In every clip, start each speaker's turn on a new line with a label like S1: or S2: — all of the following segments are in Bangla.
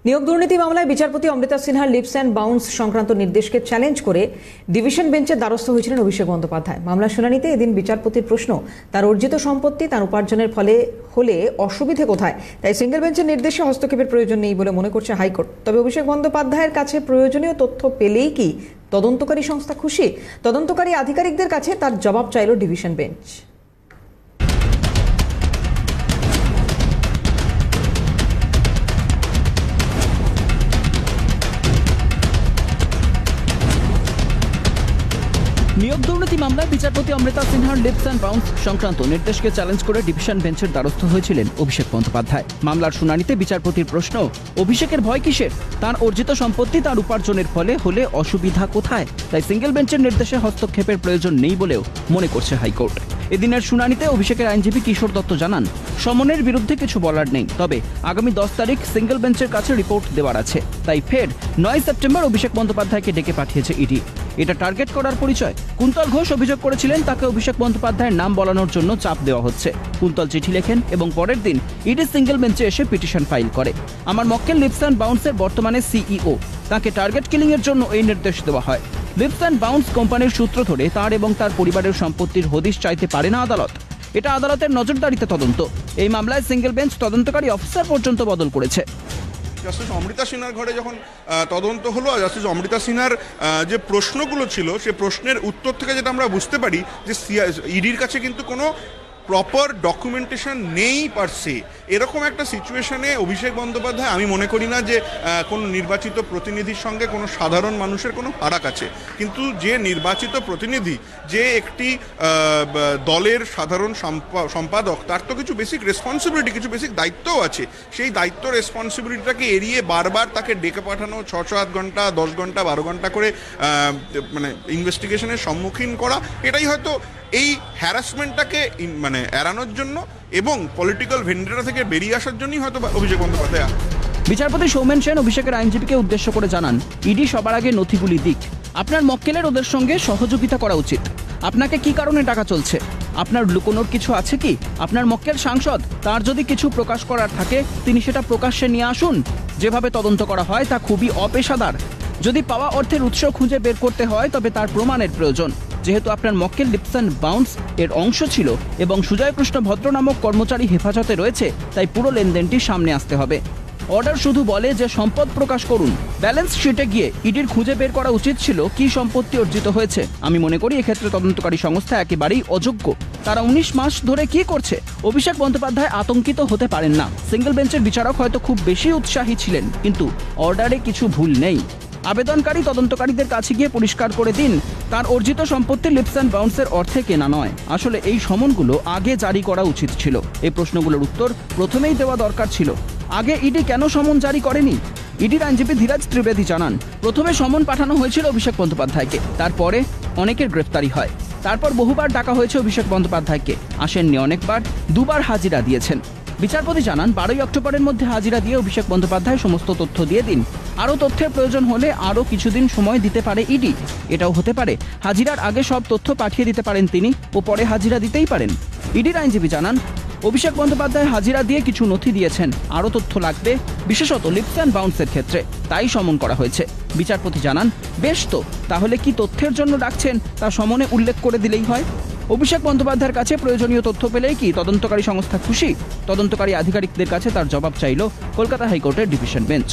S1: নিয়োগ দুর্নীতি মামলায় বিচারপতি অমৃতা সিনহার লিপস অ্যান্ড বাউন্স সংক্রান্ত নির্দেশকে চ্যালেঞ্জ করে ডিভিশন বেঞ্চের দ্বারস্থ হয়েছিলেন অভিষেক বন্দ্যোপাধ্যায়। মামলার শুনানিতে এদিন বিচারপতির প্রশ্ন, তার অর্জিত সম্পত্তি তার উপার্জনের ফলে হলে অসুবিধে কোথায়, তাই সিঙ্গেল বেঞ্চের নির্দেশে হস্তক্ষেপের প্রয়োজন নেই বলে মনে করছে হাইকোর্ট। তবে অভিষেক বন্দ্যোপাধ্যায়ের কাছে প্রয়োজনীয় তথ্য পেলেই কি তদন্তকারী সংস্থা খুশি? তদন্তকারী আধিকারিকদের কাছে তার জবাব চাইল ডিভিশন বেঞ্চ।
S2: নিয়োগ দুর্নীতি মামলায় বিচারপতি অমৃতা সিনহার লিপস অ্যান্ড বাউন্স সংক্রান্ত নির্দেশকে চ্যালেঞ্জ করে ডিভিশন বেঞ্চের দ্বারস্থ হয়েছিলেন অভিষেক বন্দ্যোপাধ্যায়। মামলার শুনানিতে বিচারপতির প্রশ্ন, অভিষেকের ভয় কিসের? তার অর্জিত সম্পত্তি তার উপার্জনের ফলে হলে অসুবিধা কোথায়, তাই সিঙ্গেল বেঞ্চের নির্দেশে হস্তক্ষেপের প্রয়োজন নেই বলেও মনে করছে হাইকোর্ট। এদিনের শুনানিতে অভিষেকের আইনজীবী কিশোর দত্ত জানান, সমনের বিরুদ্ধে কিছু বলার নেই, তবে আগামী 10 তারিখ সিঙ্গেল বেঞ্চের কাছে রিপোর্ট দেওয়ার আছে, তাই ফের 9 সেপ্টেম্বর অভিষেক বন্দ্যোপাধ্যায়কে ডেকে পাঠিয়েছে ইডি। এটা টার্গেট করার পরিচয়। কুন্তল ঘোষ অভিযোগ করেছিলেন তাকে অভিষেক বন্দ্যোপাধ্যায়ের নাম বলানোর জন্য চাপ দেওয়া হচ্ছে। কুন্তল চিঠি লেখেন এবং পরের দিন ইডি সিঙ্গেল বেঞ্চে এসে পিটিশন ফাইল করে। আমার মক্কেল লিপস অ্যান্ড বাউন্সের বর্তমানে সিইও, তাকে টার্গেট কিলিং এর জন্য এই নির্দেশ দেওয়া হয়। লিপস অ্যান্ড বাউন্স কোম্পানির সূত্র ধরে তার এবং তার পরিবারের সম্পত্তির হদিশ চাইতে পারে না আদালত। এটা আদালতের নজরদারিতে তদন্ত। এই মামলায় সিঙ্গেল বেঞ্চ তদন্তকারী অফিসার পর্যন্ত বদল করেছে।
S3: জাস্টিস অমৃতা সিনহার ঘরে যখন তদন্ত হলো, জাস্টিস অমৃতা সিনহার যে প্রশ্নগুলো ছিল সে প্রশ্নের উত্তর থেকে যেটা আমরা বুঝতে পারি যে ইডির কাছে কিন্তু কোনো প্রপার ডকুমেন্টেশন নেই পারসে। এরকম একটা সিচুয়েশনে অভিষেক বন্দ্যোপাধ্যায়, আমি মনে করি না যে কোনো নির্বাচিত প্রতিনিধির সঙ্গে কোনো সাধারণ মানুষের কোনো ফারাক আছে, কিন্তু যে নির্বাচিত প্রতিনিধি, যে একটি দলের সাধারণ সম্পাদক, তার তো কিছু বেসিক রেসপন্সিবিলিটি, কিছু বেসিক দায়িত্বও আছে। সেই দায়িত্ব রেসপন্সিবিলিটিটাকে এড়িয়ে বারবার তাকে ডেকে পাঠানো, 6-7 ঘন্টা, 10 ঘন্টা, 12 ঘন্টা করে মানে ইনভেস্টিগেশনের সম্মুখীন করা, এটাই হয়তো এই হ্যারাসমেন্টটাকে মানে এড়ানোর জন্য এবং পলিটিক্যাল ভেন্ডেটা থেকে বেরিয়ে আসার জন্যই হয়তো অভিষেক বন্দ্যোপাধ্যায়।
S2: বিচারপতি সৌমেন সেন অভিষেকের আইনজীবীকে উদ্দেশ্য করে জানান, ইডি সবার আগে নথিগুলি দিক। আপনার মক্কেলের ওদের সঙ্গে সহযোগিতা করা উচিত। আপনাকে কি কারণে টাকা চলছে? আপনার লুকোনোর কিছু আছে কি? আপনার মক্কেল সাংসদ, তার যদি কিছু প্রকাশ করার থাকে তিনি সেটা প্রকাশ্যে নিয়ে আসুন। যেভাবে তদন্ত করা হয় তা খুবই অপেশাদার। যদি পাওয়া অর্থের উৎস খুঁজে বের করতে হয় তবে তার প্রমাণের প্রয়োজন। যেহেতু আপনার মক্কেল লিপস অ্যান্ড বাউন্স এর অংশ ছিল এবং সুজয় কৃষ্ণ ভদ্র নামক কর্মচারী হেফাজতে রয়েছে, তাই পুরো লেনদেনটি সামনে আসতে হবে। অর্ডার শুধু বলে যে সম্পদ প্রকাশ করুন। ব্যালেন্স শিটে গিয়ে ইডির খুঁজে বের করা উচিত ছিল কি সম্পত্তি অর্জিত হয়েছে। আমি মনে করি এক্ষেত্রে তদন্তকারী সংস্থা একেবারেই অযোগ্য। তারা 19 মাস ধরে কি করছে? অভিষেক বন্দ্যোপাধ্যায় আতঙ্কিত হতে পারেন না। সিঙ্গেল বেঞ্চের বিচারক হয়তো খুব বেশি উৎসাহী ছিলেন, কিন্তু অর্ডারে কিছু ভুল নেই। আবেদনকারী তদন্তকারীদের কাছে গিয়ে পরিষ্কার করে দিন তার অর্জিত সম্পত্তি লিপস অ্যান্ড বাউন্সের অর্থে কেনা নয়। আসলে এই সমনগুলো আগে জারি করা উচিত ছিল। এই প্রশ্নগুলোর উত্তর প্রথমেই দেওয়া দরকার ছিল। আগে ইডি কেন সমন জারি করেনি? ইডির আইনজীবী ধীরাজ ত্রিবেদী জানান, প্রথমে সমন পাঠানো হয়েছিল অভিষেক বন্দ্যোপাধ্যায়কে, তারপরে অনেকের গ্রেফতারি হয়। তারপর বহুবার ডাকা হয়েছে অভিষেক বন্দ্যোপাধ্যায়কে, আসেননি অনেকবার, 2বার হাজিরা দিয়েছেন। বিচারপতি জানান, 12ই অক্টোবরের মধ্যে হাজিরা দিয়ে অভিষেক বন্দ্যোপাধ্যায় সমস্ত তথ্য দিয়ে দিন। আরও তথ্যের প্রয়োজন হলে আরও কিছুদিন সময় দিতে পারে ইডি। এটাও হতে পারে হাজিরার আগে সব তথ্য পাঠিয়ে দিতে পারেন তিনি ও পরে হাজিরা দিতেই পারেন। ইডির আইনজীবী জানান, অভিষেক বন্দ্যোপাধ্যায় হাজিরা দিয়ে কিছু নথি দিয়েছেন, আরও তথ্য লাগবে, বিশেষত লিপস অ্যান্ড বাউন্সের ক্ষেত্রে, তাই সমন করা হয়েছে। বিচারপতি জানান, বেশ তো, তাহলে কি তথ্যের জন্য ডাকছেন তা সমনে উল্লেখ করে দিলেই হয়। অভিষেক বন্দ্যোপাধ্যায়ের কাছে প্রয়োজনীয় তথ্য পেলেই কি তদন্তকারী সংস্থা খুশি? তদন্তকারী আধিকারিকদের কাছে তার জবাব চাইল কলকাতা হাইকোর্টের ডিভিশন বেঞ্চ।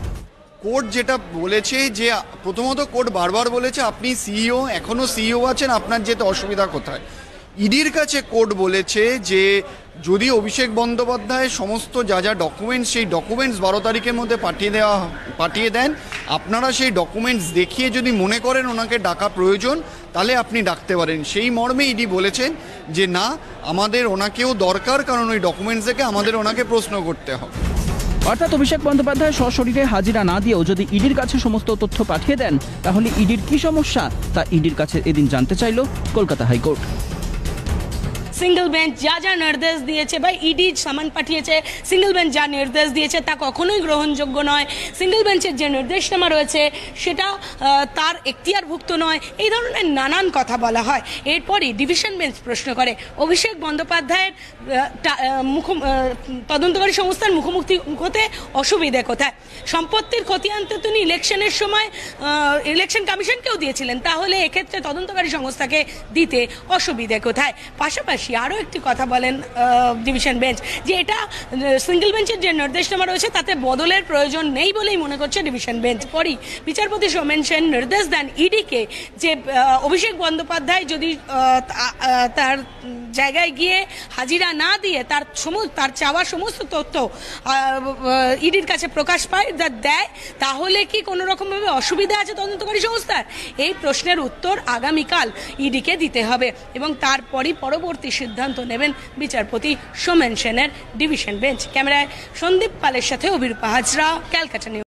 S4: কোর্ট যেটা বলেছে, যে প্রথমত কোর্ট বারবার বলেছে আপনি সিইও, এখনও সিইও আছেন, আপনার যেতে অসুবিধা কোথায়। ইডির কাছে কোর্ট বলেছে যে যদি অভিষেক বন্দ্যোপাধ্যায় সমস্ত যা ডকুমেন্টস, সেই ডকুমেন্টস 12 তারিখের মধ্যে পাঠিয়ে দেন, আপনারা সেই ডকুমেন্টস দেখিয়ে যদি মনে করেন ওনাকে ডাকা প্রয়োজন তাহলে আপনি ডাকতে পারেন। সেই মর্মে ইডি বলেছেন যে না, আমাদের ওনাকেও দরকার, কারণ ওই ডকুমেন্টস দেখে আমাদের ওনাকে প্রশ্ন করতে হবে।
S2: অর্থাৎ অভিষেক বন্দ্যোপাধ্যায় সশরীরে হাজিরা না দিয়েও যদি ইডির কাছে সমস্ত তথ্য পাঠিয়ে দেন তাহলে ইডির কি সমস্যা তা ইডির কাছে এদিন জানতে চাইল কলকাতা হাইকোর্ট।
S5: সিঙ্গেল বেঞ্চ যা যা নির্দেশ দিয়েছে বা ইডি সামান পাঠিয়েছে, সিঙ্গেল বেঞ্চ যা নির্দেশ দিয়েছে তা কখনোই গ্রহণযোগ্য নয়। সিঙ্গেল বেঞ্চের যে নির্দেশনামা রয়েছে সেটা তার এখতিয়ারভুক্ত নয়, এই ধরনের নানান কথা বলা হয়। এরপরই ডিভিশন বেঞ্চ প্রশ্ন করে অভিষেক বন্দ্যোপাধ্যায়ের তদন্তকারী সংস্থার মুখোমুখি হতে অসুবিধে কোথায়? সম্পত্তির খতিয়ান তো তিনি ইলেকশনের সময় ইলেকশন কমিশনকেও দিয়েছিলেন, তাহলে এক্ষেত্রে তদন্তকারী সংস্থাকে দিতে অসুবিধে কোথায়? পাশাপাশি আরও একটি কথা বলেন ডিভিশন বেঞ্চ যে এটা সিঙ্গেল বেঞ্চের যে নির্দেশনামা রয়েছে তাতে বদলের প্রয়োজন নেই বলেই মনে করছে ডিভিশন বেঞ্চ। পরই বিচারপতি সোমেন সেন নির্দেশ দেন ইডিকে যে অভিষেক বন্দ্যোপাধ্যায় যদি তার জায়গায় গিয়ে হাজিরা না দিয়ে তার চাওয়া সমস্ত তথ্য ইডির কাছে প্রকাশ পায় দেয়, তাহলে কি কোনো রকমভাবে অসুবিধা আছে তদন্তকারী সংস্থার? এই প্রশ্নের উত্তর আগামীকাল ইডিকে দিতে হবে এবং তারপরই পরবর্তী সিদ্ধান্ত নেবেন বিচারপতি সোমেন সেনের ডিভিশন বেঞ্চ। ক্যামেরায় সন্দীপ পালের সাথে অভিরূপা হাজরা, ক্যালকাটা নিউজ।